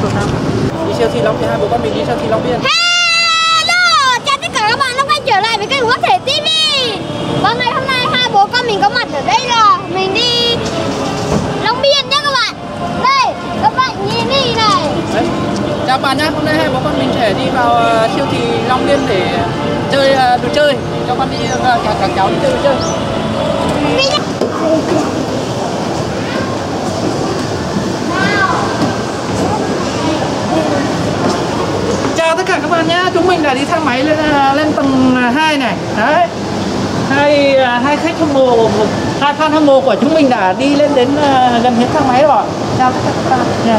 Đi siêu thị Long Biên, hai bố con mình đi siêu thị Long Biên. Hello, chào tất cả các bạn đã quay trở lại với kênh Quốc Thể TV. Và ngày hôm nay hai bố con mình có mặt ở đây là mình đi Long Biên nhé các bạn. Đây, các bạn nhìn đi này. Đấy. Chào bạn nhé, hôm nay hai bố con mình sẽ đi vào siêu thị Long Biên để chơi đồ chơi. Cho con đi các cháu đi chơi đồ chơi. Đi nhé. Chào tất cả các bạn nhé, chúng mình đã đi thang máy lên tầng 2 này. Đấy. Hai khách hâm mộ, hai fan hâm mộ của chúng mình đã đi lên đến gần hết thang máy rồi. Chào tất cả các bạn nha.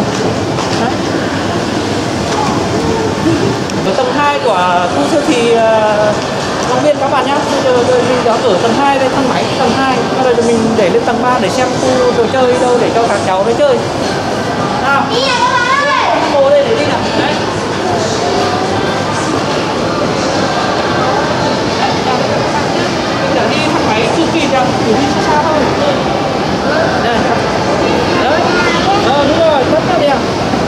Ở tầng 2 của khu siêu thị Long Biên các bạn nhé. Bây giờ mình đã ở tầng 2 đây, thang máy tầng 2. Bây giờ mình để lên tầng 3 để xem khu đồ chơi đâu để cho các cháu đến chơi. Nào. Đi nào các bạn ơi. Hâm mộ đây để đi nào. Đấy. Đi thang máy chưa kịp đâu, chỉ đi xa thôi. Đây. Đấy. Đúng rồi, rất là đẹp.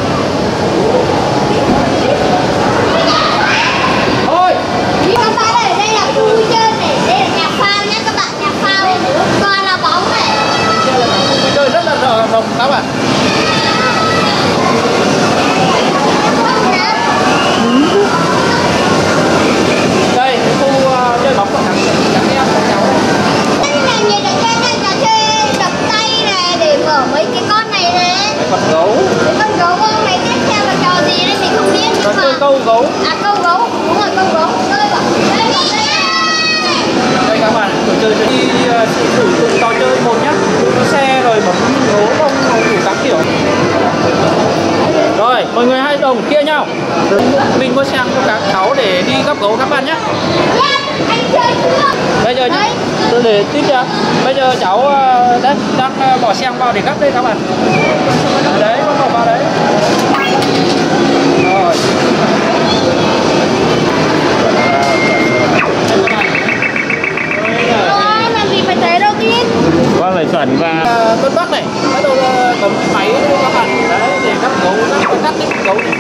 Thôi. Các bạn ơi, đây là khu vui chơi này, đây là nhà phao nhé các bạn, nhà phao. Còn là bóng này. Đây là khu vui chơi rất là rộng các bạn. Đây, khu chơi bóng của thằng em của cháu. Đây là nhiều trò chơi đập tay này để mở mấy cái con này này. Con gấu. Cái con gấu con này tiếp theo là trò gì đây mình không biết nhưng mà Chơi câu gấu. À câu gấu, đúng rồi câu gấu. Chơi bảo. Đây các bạn, đồ chơi đi sử dụng trò chơi một nhá. Xe rồi bấm gấu không đủ các kiểu. Rồi, mọi người hãy đồng kia nhau. Mình mua sang cho các cháu để đi gấp gấu các bạn nhé. Anh chơi chưa? Bây giờ nhá, tôi để tiếp chưa? Bây giờ cháu đấy đang bỏ xe vào để gấp đây các bạn. Đấy, con bỏ vào đấy. Rồi. Rồi, làm gì phải thế đầu tiên. Vâng, phải chuẩn và Con Bắc này, bắt đầu có máy các bạn đấy để gấp gấu, cắt những gấu này.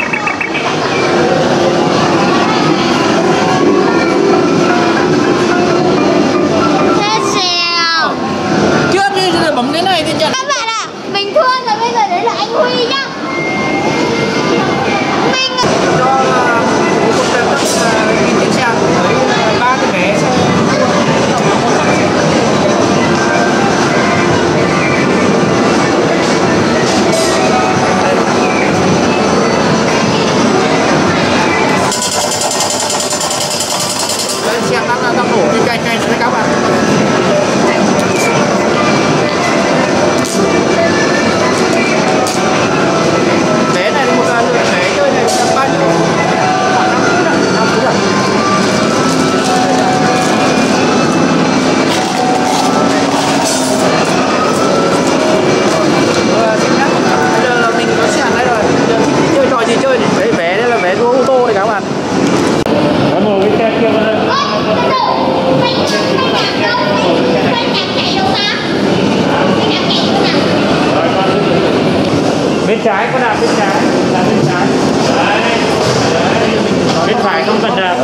Thế xèo. Trước đi rồi bấm cái này thì nhận. Các bạn ạ, mình thua rồi, bây giờ đấy là anh Huy nhá. Mình Cho một tệp các trên xe với 3 cái vé xe. Xe đang đổ trên cạnh này các bạn. Vé này một lượt vé chơi này là bao nhiêu? Khoảng 5 phút ạ, 5 phút ạ. Bây giờ là mình có sẵn đây rồi. Bây giờ thích chơi trò gì chơi này. Đấy, vé đây là vé đua ô tô này các bạn. có ngồi cái xe kia vào đây. Bên trái con nào bên trái là bên trái. Đấy. Bên phải không cần đạp.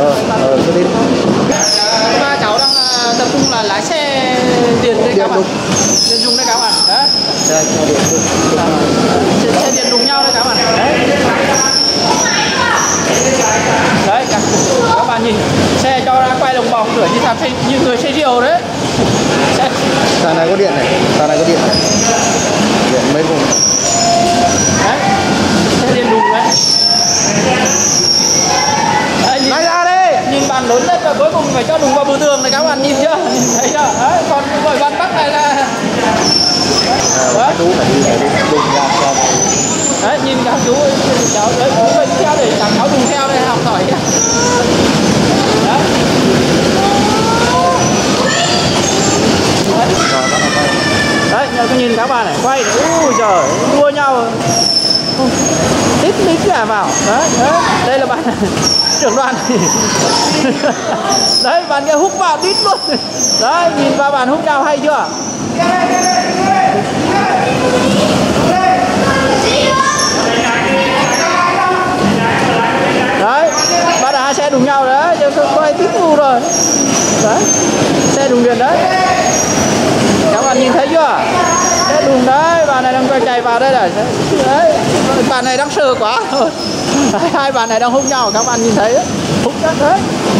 Ba cháu đang tập trung là lái xe điện đây các bạn. Điện dùng đây các bạn. Đấy. Xe điện đụng nhau đây các bạn. Đấy. Đấy các bạn nhìn xe cho ra quay đồng vòng rửa như người xe diều đấy. Thằng này có điện này, thằng này có điện này. Điện mấy vùng. Đấy. Xe điện đụng đấy. Đấy nhìn, ra đi. Nhìn bàn lớn nhất và cuối cùng phải cho đụng vào bờ tường này các bạn nhìn chưa? Nhìn thấy chưa? Đấy, còn bởi bàn Bắc này là đấy. Đấy, nhìn các chú cháu đấy, chú mình theo để các cháu dùng theo đây học hỏi nhá. Đấy. Đấy, cứ nhìn các bạn này, quay, ui giời, đua nhau, tít cả vào, đấy, đây là bạn trưởng đoàn, đấy, bạn kia hút vào tít luôn, đấy, nhìn ba bạn hút nhau hay chưa? vào đây này. Đấy, bạn này đang sờ quá. Hai bạn này đang hút nhau, các bạn nhìn thấy đấy. Hút rất đấy.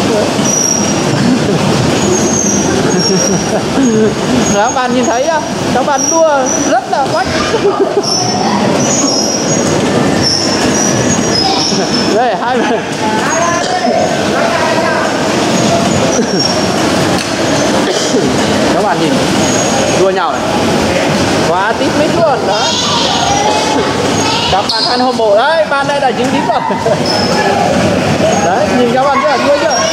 Các bạn nhìn thấy các bạn đua rất là quách. Đây hai bạn. Các bạn nhìn đua nhau này, quá tít mít luôn đó. Các bạn ăn hâm mộ đấy, bạn đây là dính đít rồi. Đấy, nhìn các bạn chưa, đua chưa?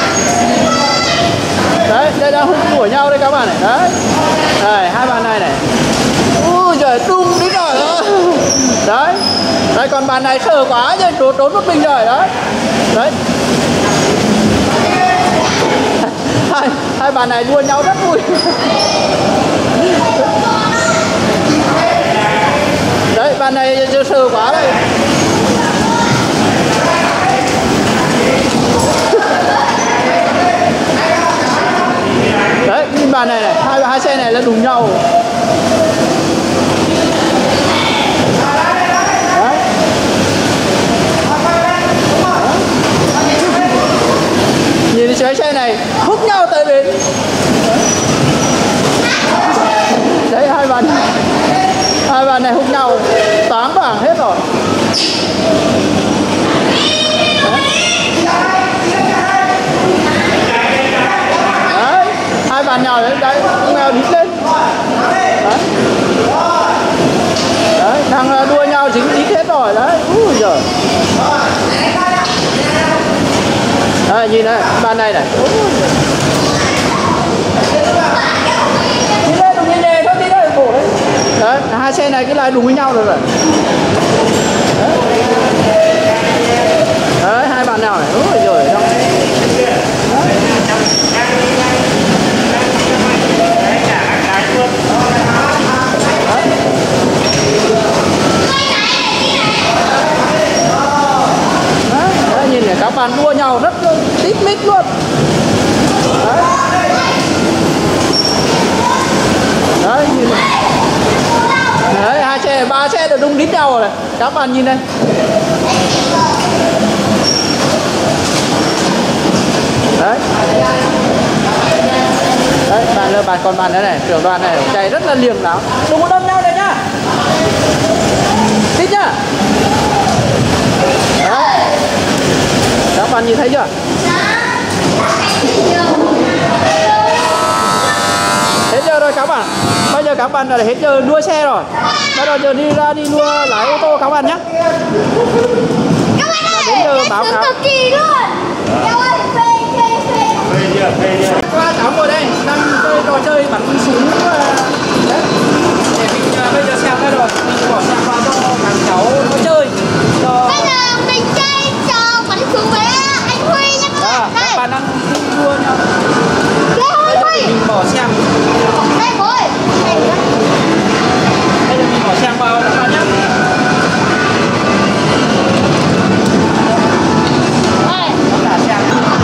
Đấy, đây đang hút của nhau đây các bạn này. Đấy, đây, hai bạn này này. Ui trời, đung đít rồi đó. Đấy, đây còn bạn này sợ quá chứ, trốn một mình rồi đấy. Đấy. Hai bạn này đua nhau rất vui. Đấy, bạn này sợ quá đây. Đấy, nhìn bạn này này, hai xe này là đụng nhau. Đấy. Nhìn xe này hút nhau tới bến. Đấy, hai bạn này hút nhau 8 bảng hết rồi. Đấy, hai bạn nhỏ đấy, đấy, con nào đít lên. Đấy. Đấy, thằng đua nhau dính đít hết rồi đấy. Ui giời. Đấy, nhìn này, bạn này này. Đi lên đụng nhìn nề thôi, đi đây khổ đấy. Đấy, hai xe này cứ lại đụng với nhau rồi. Đấy. Đấy, hai bạn nào này. Ui giời. Đấy, nhìn này, các bạn đua nhau rất tít mít luôn. Đấy. Đấy, nhìn này. Đấy, hai xe, ba xe đều đụng đít nhau rồi này. Các bạn nhìn đây. Đấy. Đấy, bạn còn bạn nữa này, trưởng đoàn này chạy rất là liềm lắm. Đừng có đâm nhau đây nhá. Tít nhá. Đấy. Các bạn nhìn thấy chưa? Hết giờ rồi các bạn. Bây giờ các bạn là hết giờ đua xe rồi. Bây giờ đi ra đi đua lái ô tô các bạn nhé. Các bạn ơi, đến giờ báo cáo cực kỳ luôn. Các ơi, phê. Qua cháu ngồi đây đang chơi trò chơi bắn súng đấy. Để mình bây giờ xem đây rồi, mình bỏ xe qua cho các cháu nó chơi. Bây giờ mình chơi trò bắn súng với anh Huy nha các bạn. Các bạn đang đua nhau. Đây Huy. Mình bỏ xem. Đây bố ơi. Bây giờ mình bỏ xem vào các bạn nhé. Tất cả xem.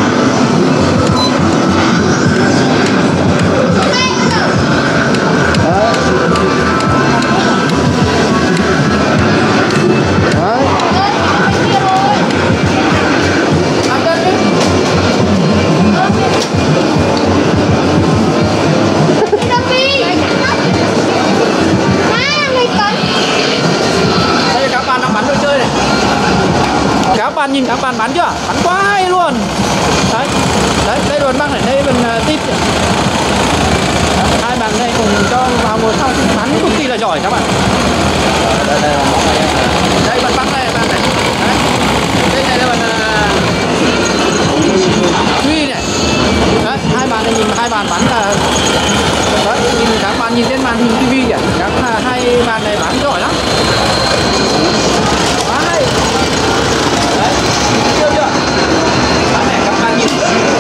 Nhìn các bạn bắn chưa? Bắn quá hay luôn. Đấy. Đấy, đây đoàn băng này, đây mình tít. Hai bạn đây cùng cho vào một xong bắn cực kỳ là giỏi các bạn. Đây bạn băng này, bạn này. Đấy. Đây này là bạn Huy này. Đấy, hai bạn này nhìn hai bạn bắn là đấy, nhìn các bạn nhìn trên màn hình TV kìa. Các hai bạn này bắn giỏi lắm. Quá hay. Đấy, chưa chưa? Bạn này các bạn nhìn.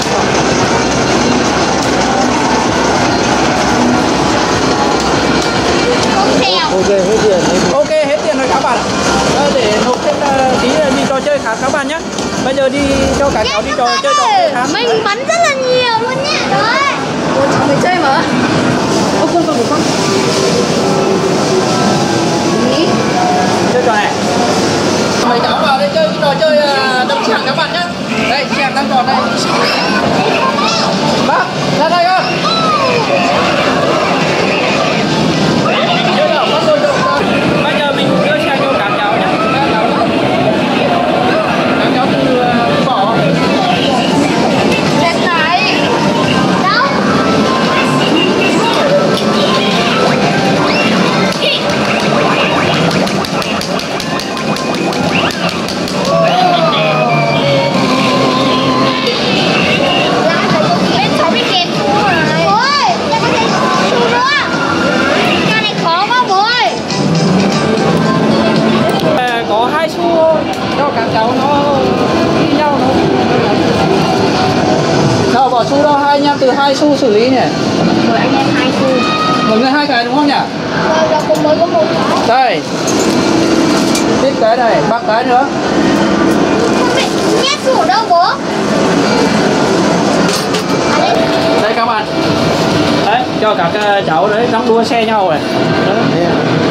Ok, hết tiền. Ok, hết tiền rồi các bạn. Để nộp thêm tí đi trò chơi khác các bạn nhé. Bây giờ đi cho cả cháu đi trò chơi khác. Mình bắn rất là nhiều luôn nhé. Đấy. Mình chơi mà. Ô, không. gì? Chơi trò này. Mấy cháu vào đây chơi cái trò chơi đâm chàng các bạn nhá. Đây, chàng đang còn đây. Bác, ra đây không? Chơi nào, bắt tôi được. Bây giờ mình đưa chàng cho các cháu nhá. Các cháu từ bỏ. Lên này. Đâu? Bên cháu bị kẹt xuống rồi. Ôi, cho con thấy xuống nữa. Cái này khó quá bố ơi. Có 2 xu cho các cháu nó đi nhau nó. Sao bỏ xu đâu, hai anh em từ 2 xu xử lý nhỉ? Rồi anh em 2 xu. Mọi người 2 cái đúng không nhỉ? Rồi cũng mới có 1 cái. Đây. Tiếp cái này, 3 cái nữa. Không bị nhét xu ở đâu bố? Đây các bạn. Đấy, cho các cháu đấy đóng đua xe nhau này. Đấy.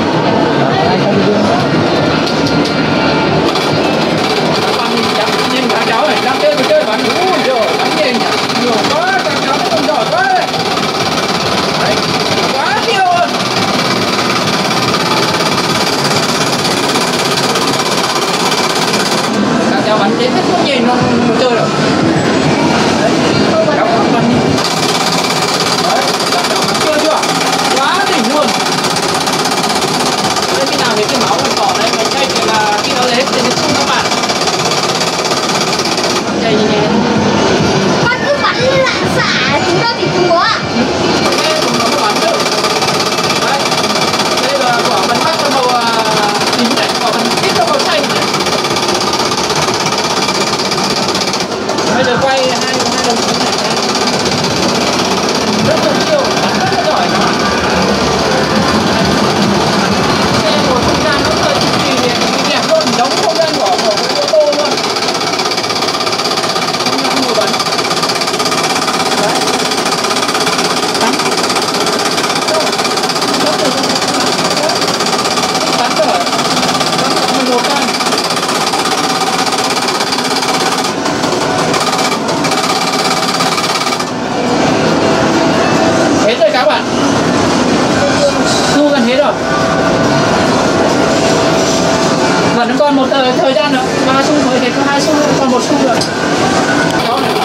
Nhìn các cháu này đang chơi bắn. Ui giời, bắn nhìn nhiều quá, các cháu nó còn giỏi quá đấy. Đấy, quá siêu luôn. Các cháu bắn đến hết không nhìn nó chơi được. Đấy, các cháu bắn đi. Đấy, các cháu bắn chưa chưa? Quá đỉnh luôn. Đây khi nào thấy cái máu còn đây mà chạy thì là khi nó lấy hết thì nó không các bạn. Chạy như thế. Con cứ bắn lạ xả chúng đâu thì chúa. Đây cũng có bắn được. Đấy. Đây là quả bắn bắt con màu tím này, quả bắn tiếp nó màu xanh này. Bây giờ quay hai đồng chí này. Rất là siêu, rất là giỏi các bạn. Xe một không gian nó hơi cực kỳ đẹp luôn, đóng không gian của ô tô luôn. Không ngồi bắn. Đấy. Bắn. Đâu? Bắn rồi. Bắn rồi. Bắn 11 con. Hết rồi các bạn. Thu gần hết rồi. Vẫn còn một thời gian nữa. 3 xu mới hết, có 2 xu, còn 1 xu nữa. Đó này.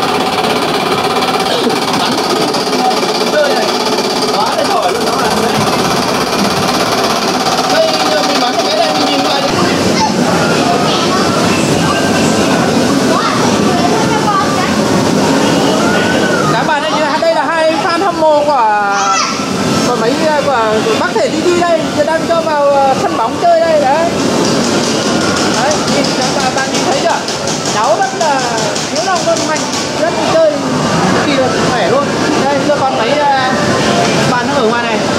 Bắn. Chơi này. Đó, để thổi luôn đó là đấy. Đây giờ mình bắn cái này mình nhìn lại đi. Các bạn ơi, đây là 2 fan hâm mộ của mấy của Bắc Thể TV đây, giờ đang cho vào sân bóng chơi đây đấy. Đấy, nhìn các bạn nhìn thấy chưa? Cháu rất là hiếu lòng luôn, mạnh, rất là chơi cực kỳ là khỏe luôn. Đây, giờ còn mấy bạn ở ngoài này.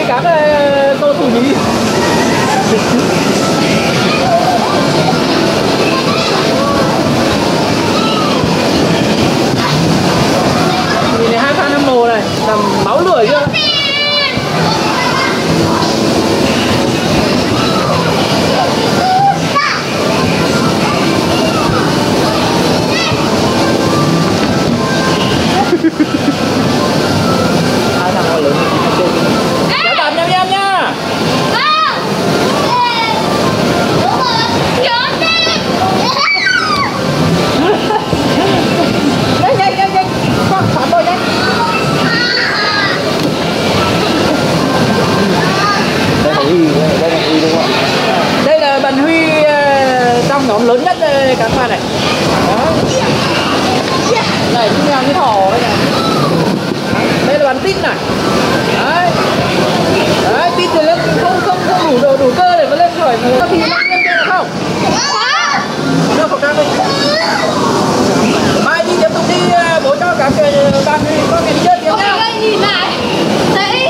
các cầu thủ nhí. Nhìn này hai fan hâm mộ này, làm máu lửa chưa? Hai thằng họ lớn. Kéo tạm nhau em nha. Nhanh, con phản bội nhanh. Đây là Huy, đây là Huy đúng không ạ? Đây là bạn Huy trong nhóm lớn nhất các bạn này. Đó. Này cũng làm cái thỏ đây này. Đây là bạn Tít này. Đấy. Đấy, Tít thì lên không đủ cơ để mà lên khỏi mà thì nó lên kia được không? Đưa khẩu trang đi. Mai đi tiếp tục đi bố cho các bạn có ngày đi chơi tiếp nhá. Nhìn này. Thấy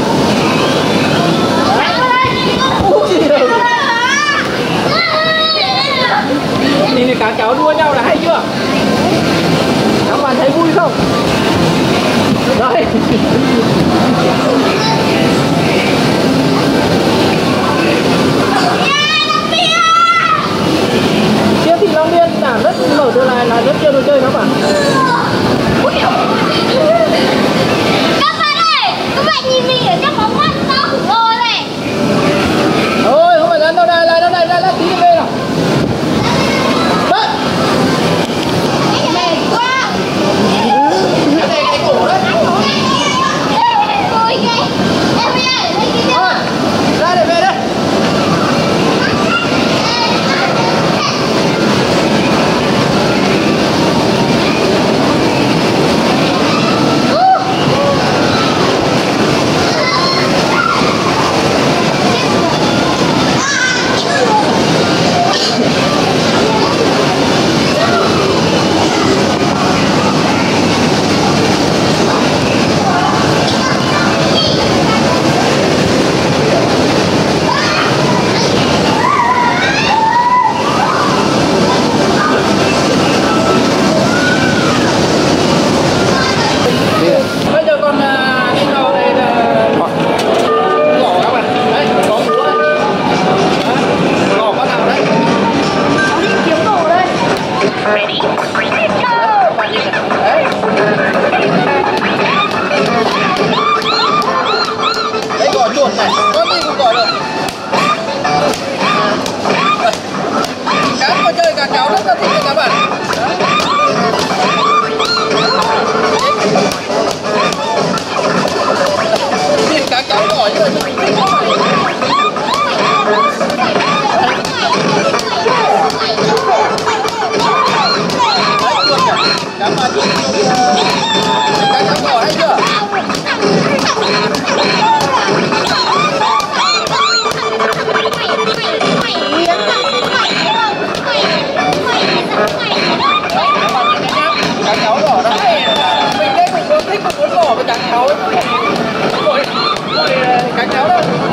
nhìn này các cháu đua nhau là hay chưa? Các bạn thấy vui không? Đây. Siêu thị Long Biên đã rất mở trở lại là rất nhiều đồ chơi các bạn. các bạn ơi, các bạn nhìn mình ở trong bóng mắt to khủng lồ này. Ôi, không phải là đâu đây, là tí đi về nào. Đấy. Mệt quá. Cái này cái cổ đấy. Ôi ghê. Em bây giờ lấy cái Thôi, ra để về đây. Bây giờ còn đi vào đây là gõ các bạn. Đấy, có múa đấy. Đấy, gõ bắt đầu đấy. cháu đi kiếm đồ đây. Đấy, các bạn nhìn này. Đấy. Đấy, gõ chuột này, con gì cũng gõ được. Các trò chơi các cháu rất là thích các bạn. Nhìn các cháu gõ như là mình thích không phải. Các bạn nhìn các cháu gõ hay chưa? Các cháu gõ đó hay. Mình đây cũng thích một món gõ với các cháu ấy. Ôi, các cháu đó